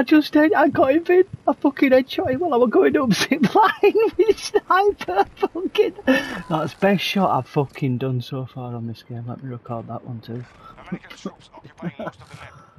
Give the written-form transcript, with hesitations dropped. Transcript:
I got him in. I fucking headshot him while I was going up zipline with sniper. Fucking. That's the best shot I've fucking done so far on this game. Let me record that one too. American troops occupying most of the map.